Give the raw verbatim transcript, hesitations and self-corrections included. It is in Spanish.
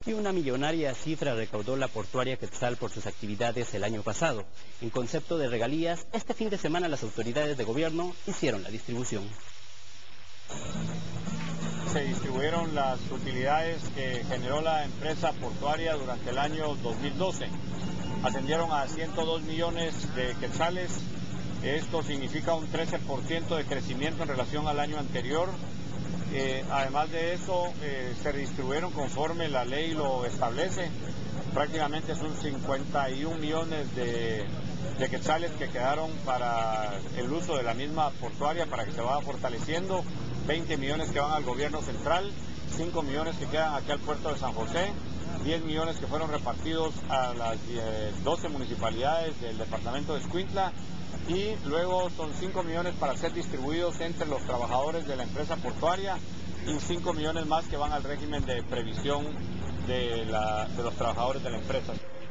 Y una millonaria cifra recaudó la portuaria Quetzal por sus actividades el año pasado. En concepto de regalías, este fin de semana las autoridades de gobierno hicieron la distribución. Se distribuyeron las utilidades que generó la empresa portuaria durante el año dos mil doce. Ascendieron a ciento dos millones de quetzales. Esto significa un trece por ciento de crecimiento en relación al año anterior. Eh, además de eso, eh, se distribuyeron conforme la ley lo establece. Prácticamente son cincuenta y un millones de, de quetzales que quedaron para el uso de la misma portuaria, para que se vaya fortaleciendo. veinte millones que van al gobierno central, cinco millones que quedan aquí al puerto de San José, diez millones que fueron repartidos a las doce municipalidades del departamento de Escuintla, y luego son cinco millones para ser distribuidos entre los trabajadores de la empresa portuaria y cinco millones más que van al régimen de previsión de, la, de los trabajadores de la empresa.